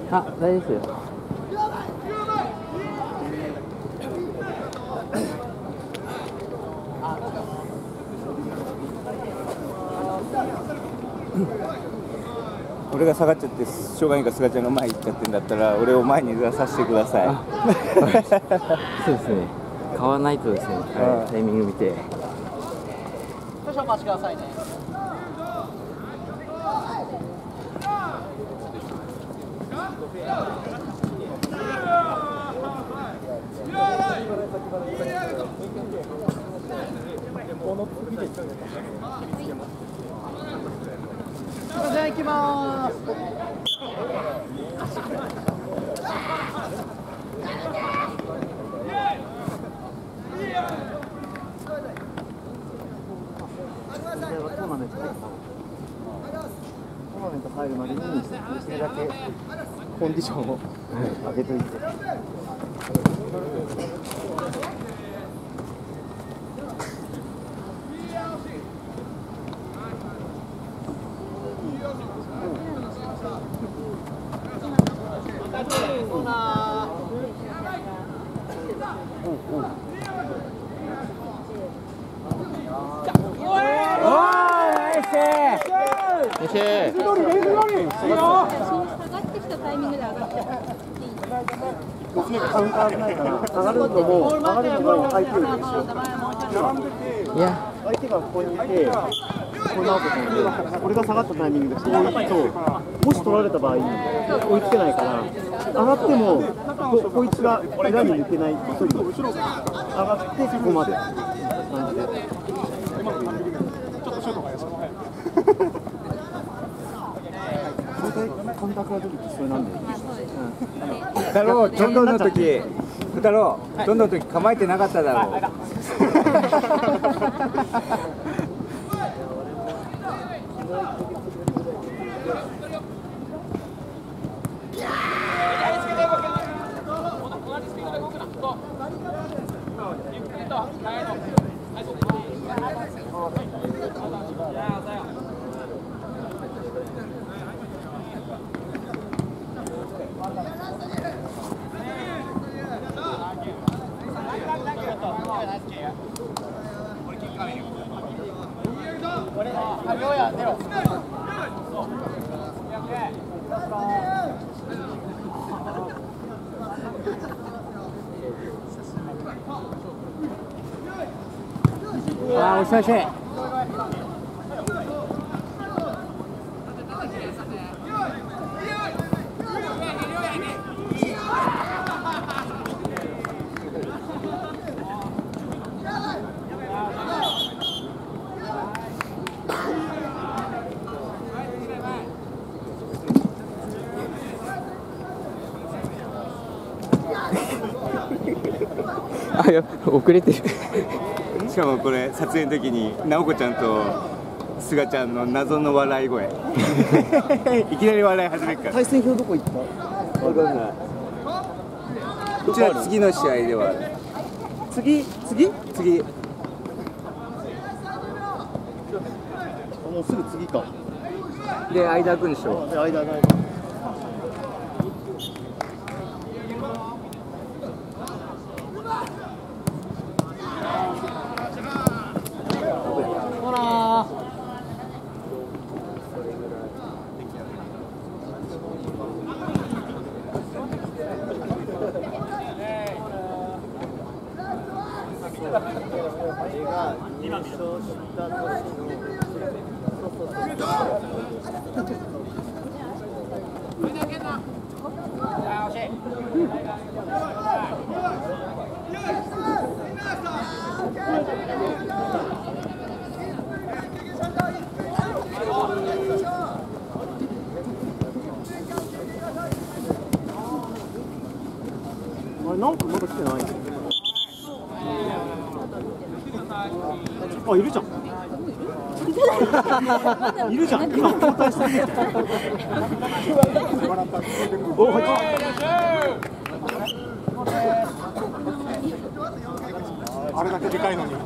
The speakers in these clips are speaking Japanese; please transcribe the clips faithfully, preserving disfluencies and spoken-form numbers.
あ、大丈夫ですよ。 俺が下がっちゃってしょうがないから菅ちゃんが前行っちゃってんだったら俺を前に出させてください。 そうですね、買わないとですね、はい、タイミング見て少々お待ちくださいね。じゃあ行きまーす。トーナメント入るまでにできるだけコンディションを上げといて。カウンターないから上がるのも上がるのも相手より後ろ。いや相手がここにいてこの後俺が下がったタイミングでこう行くともし取られた場合追いつけないから上がっても こ, こいつが裏に抜けない距離上がってそこまで感じで。感覚が出てきそうなんで。 太郎、どんどんの時、太郎、どんどんの時構えてなかっただろう。 ああ、おしゃれしい。あ、やっぱ遅れてる。 しかもこれ撮影の時に直子ちゃんと菅ちゃんの謎の笑い声いきなり笑い始めるから。 対戦表どこ行った？ 分かんない。うちは次の試合では次次次もうすぐ次か。 で間空くんでしょ。 で間が今優勝した年のあれなんかまだ来てない。あ、いるじゃん。いるじゃん。今交代した。お、入った。あれだけでかいのに。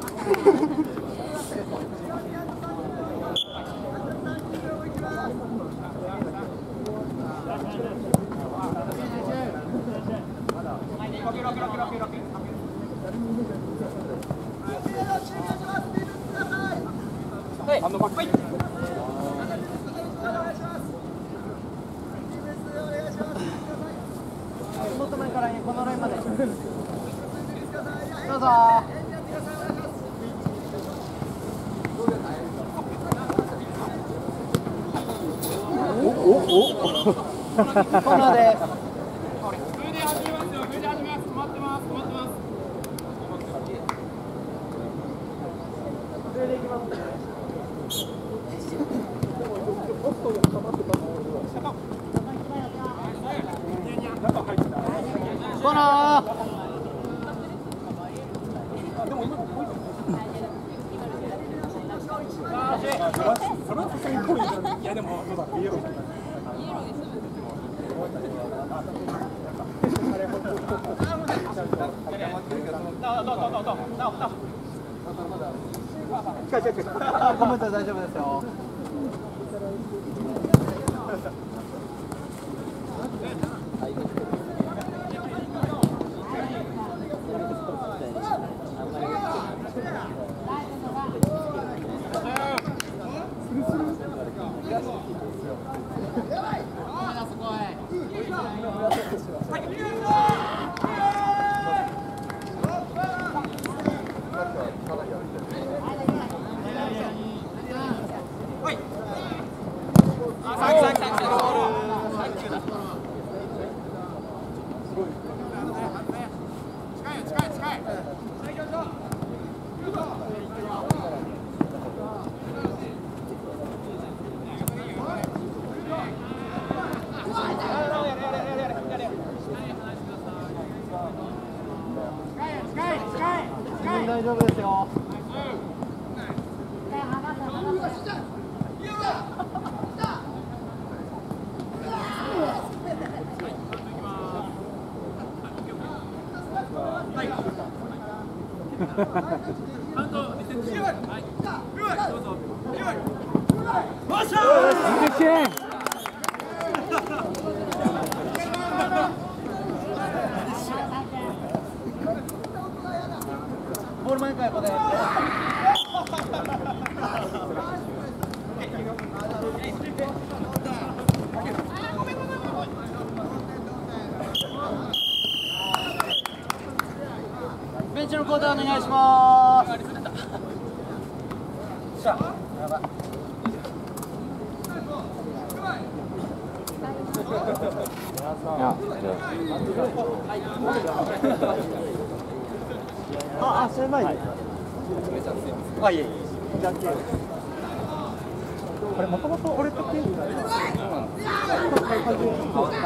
と前からこのラインまで。どうぞ。おおお。コーナーです。コーナー。いやでもどうだイエロー。コメント大丈夫ですよ。大丈夫ですよ。ボール前からここで。ベンチの交代お願いします。あ、あ、それ前に。あ、いえいえ。これもともと俺とケンジだよ。あ、なるほどね。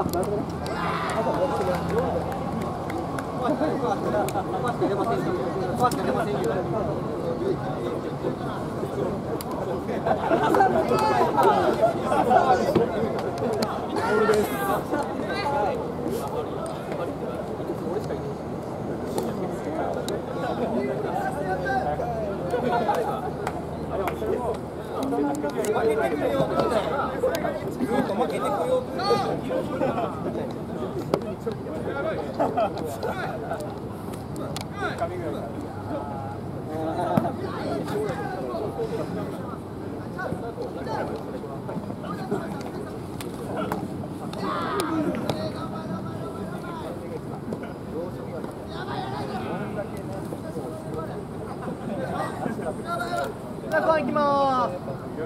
中行きまーす。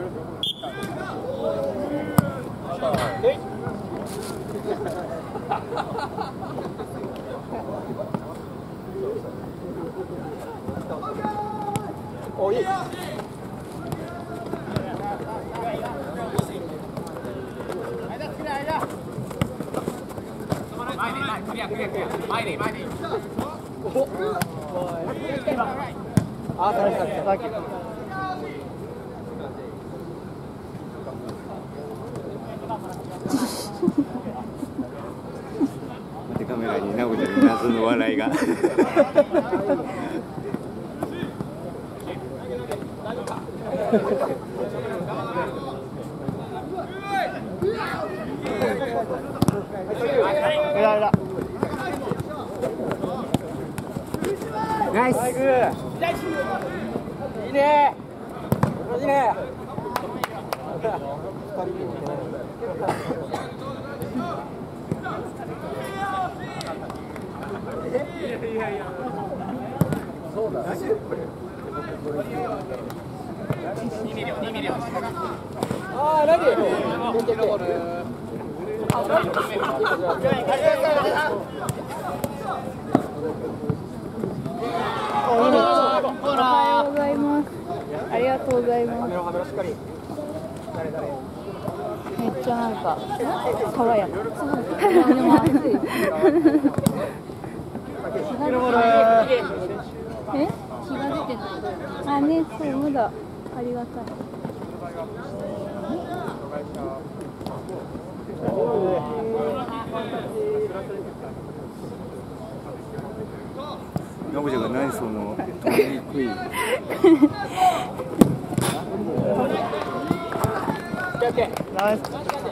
おい。あ、楽しかった。サンキュー。 カメラに直子ちゃんの謎の笑いが。 ナイス。いいね。いいね。 ありがとうございます。めっちゃなんか爽やか。でも暑い。え？日が出てない。あね、そうまだありがたい。 のぶちゃんが何その止めにくい。 ナイス。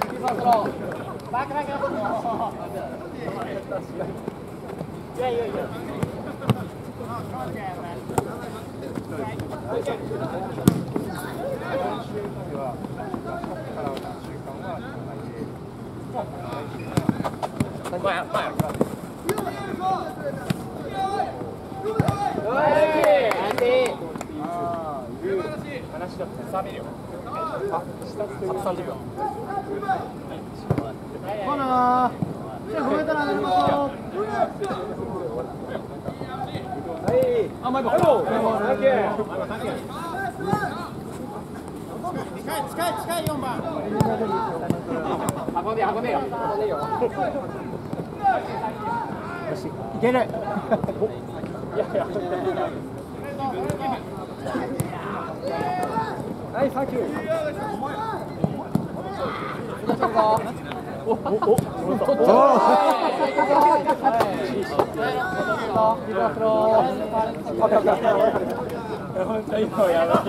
いける。はい、サンキュー。おおお。本当に今やばい。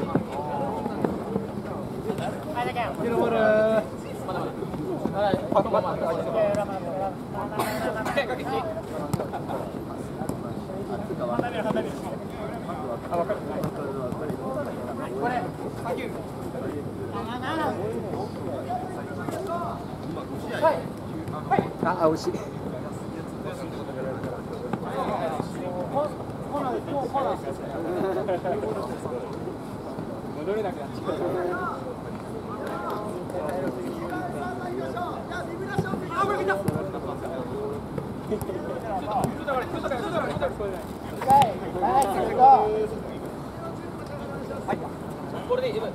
あ、惜しい。戻れなくなっちゃう。これでいい。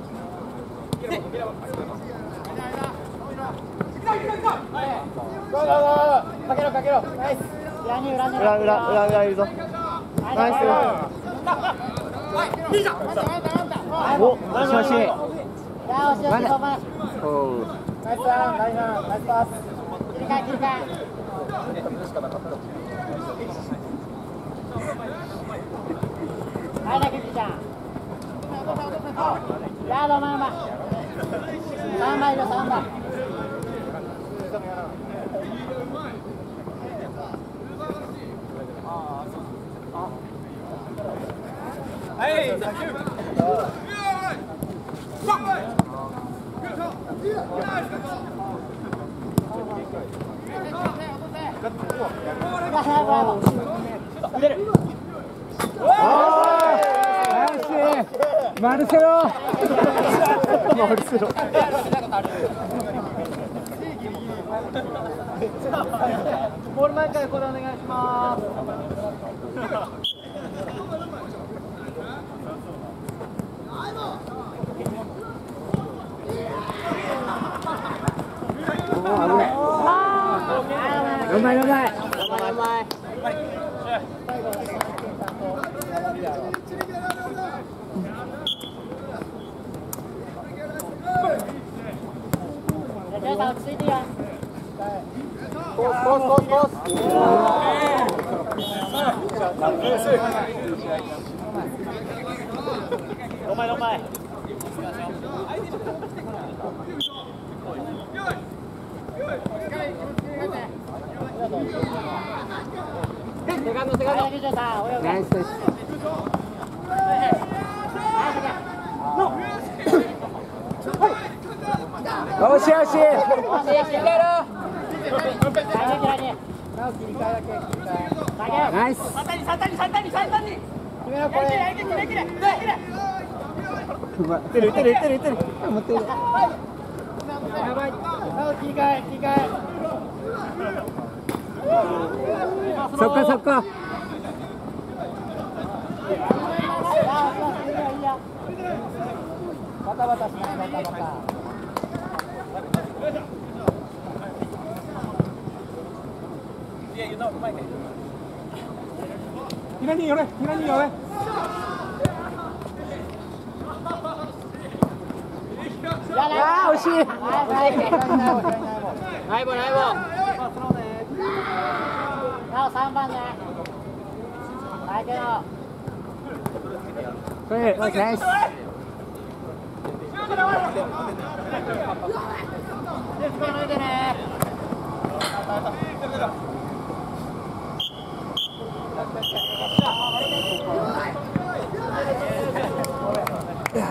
かけろかけろ。ナイス。裏に裏に裏裏裏裏いるぞ。ナイス。いいじゃん。お、ナイスナイス。いや、押し押し、ナイスラン、ナイスラン、ナイスパス。切り替え切り替え。はい、だけじゃん。やだ、マンバ。三枚だ、三枚。はい、サンキュー。マルセロ。マルセロ。ボール前からこれお願いします。うまいうまい。うまいうまい。落ち着いてや。コースコースコースコース。どまいどまい。セカンドセカンド。ナイスです。よしよし。ナイス。 ま打てる打てる打てる打てる。 持ってる。 やばい。切り替え切り替え。 そっかそっか。 バタバタしないバタバタ。 左に寄れ左に寄れ。 ああ惜しい。ナイボナイボ。なお三番ね。はいけど。 はいナイスナイス。 抜いてね。